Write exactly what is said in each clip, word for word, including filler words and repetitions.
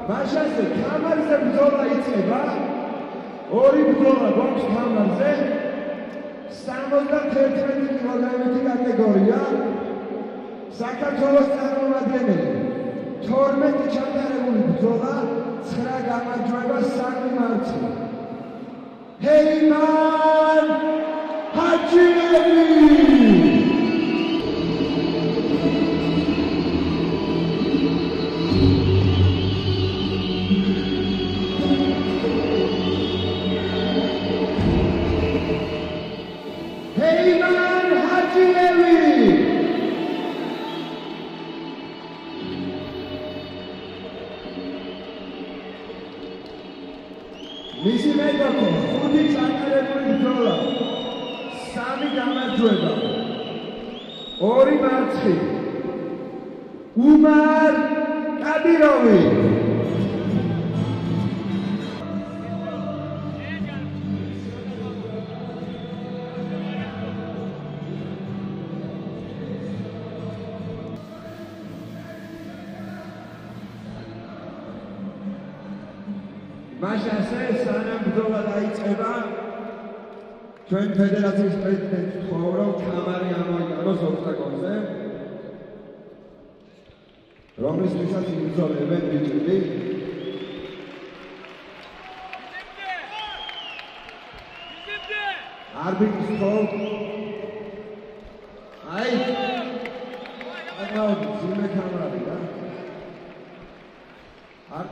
მაშასე კამარზე ბრძოლა იწყება. ორი ბრძოლა გვაქვს კამარზე. სამოცდათერთმეტი კილოგრამის კატეგორია. საქართველოს წარმომადგენელი. თორმეტი ჩატარებული ბრძოლა, ცხრა გამარჯვება, სამი მარცხი. ჰეიმან ჰაჯიევი მისი მეტოქო ხუთი ჩატარებული ბრძოლა, სამი გამარჯვება, ორი მარცხი. უმარ კადიროვი. მაშასე სანამ ბრძოლა დაიწყება, ჩვენ ფედერაციის პრეზიდენტს ვთხოვ, რომ კამარი ამოიტანოს ოქტაგონზე, რომლისთვისაც იბრძოლებენ ბიჭები. არბიტრის ვთხოვ. აი, აკაუნტ ძიმე კამარი და არ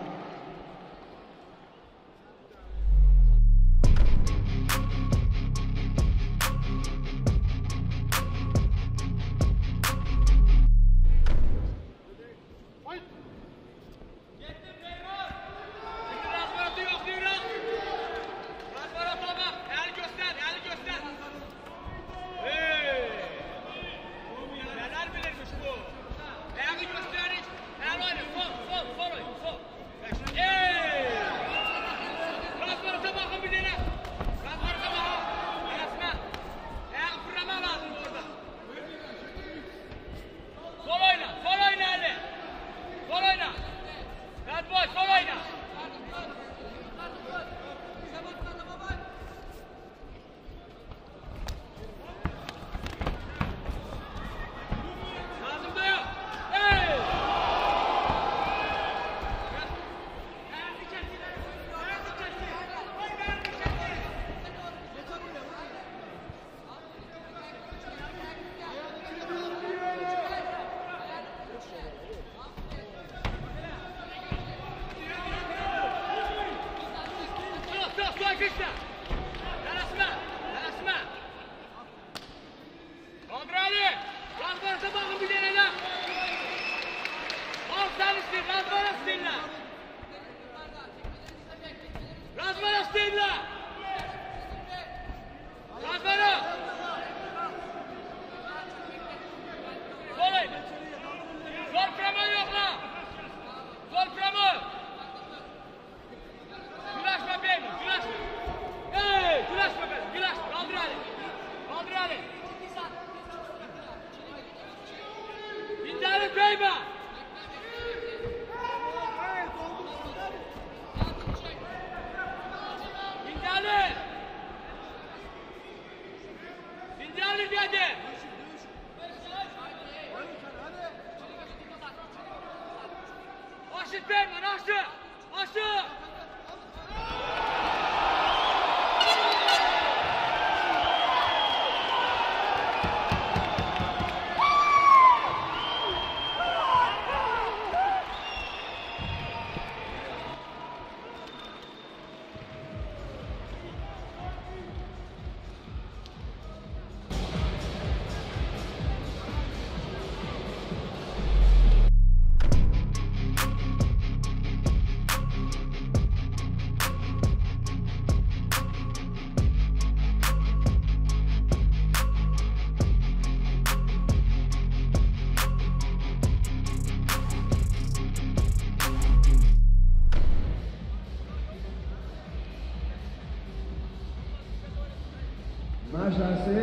მაშასე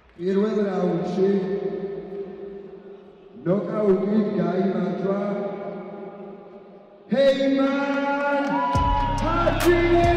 პირველ რაუნდში ნოკაუტით გაიმარჯვა ჰეიმან ჰაჯი